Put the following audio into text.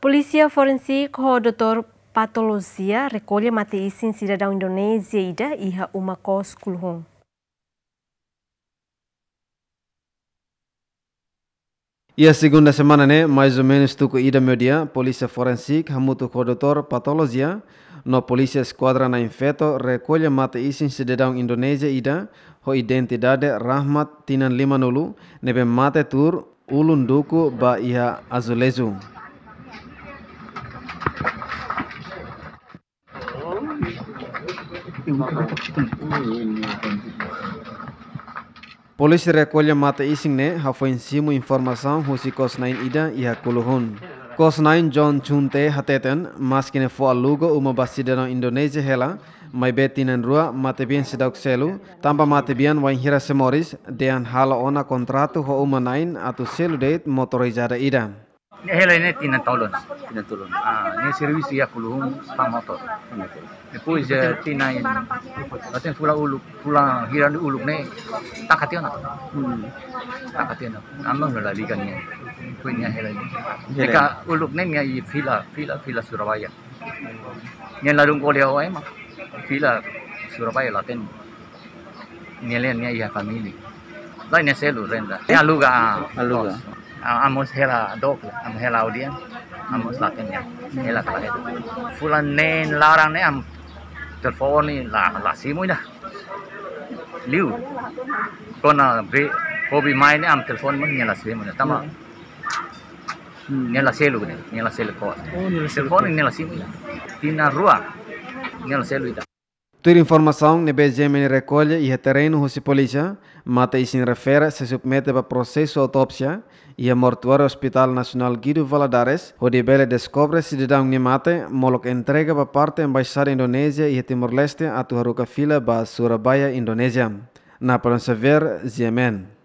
Polícia Forensik ho Dr. Patologia recolhe mate isin cidadão Indonésia ida iha uma kos kulhung. E a segunda semana, né, mais ou menos tuku ida media, Polícia Forensik hamutu ko Dr. Patologia no Polícia Esquadra na Infeto recolhe mate isin cidadão Indonésia ida ho identidade Rahmat Tinan Limanulu nebe mate tur ulun duku ba iha azulezu. Polisi recolhe mata ising ne foi em cima informação husi Cos9 ida iha kuluhun. Cos9 John Chunte hateten mas kine fo alugo uma basidano Indonesia hela mai betinan rua mate bien sidauk selu tamba mate bien wain hira semoris dean hala ona kontratu ho uma nain atu selu date motorizada ida. Ni hela ini tinan tolon. Ni servis ya kuluhun pang motor. Depois tinain aten pula hiran uluk ne takationa. Takationa. Amang la liga ni. Punya hela ini. Jika uluk ne ni villa Surabaya. Ni larung ko dia mah. Villa Surabaya laten. Ni len ni ya family. Lain ni selu renda. Ni aluga. Amos hela dog, am hela audien, amos laten ya, hela kala itu. Fulan nen larang ne am telepon ni la simu dah. Liu, kona be kobi mai ne am telepon mun nyala simu ne, tama. Nyala selu ne, nyala selu ko. Telepon ni nyala simu ya. Tina rua, nyala selu ida. Tur informação ne BGM recolhe e terreno husi polícia mata isin refere se submete para processo autópsia e a mortuário Hospital Nacional Guido Valadares onde bele descobre cidadão ne mate molok entrega para parte embaixada Indonésia e Timor-Leste atu haruka fila ba Surabaya Indonésia. Na para ver GMN.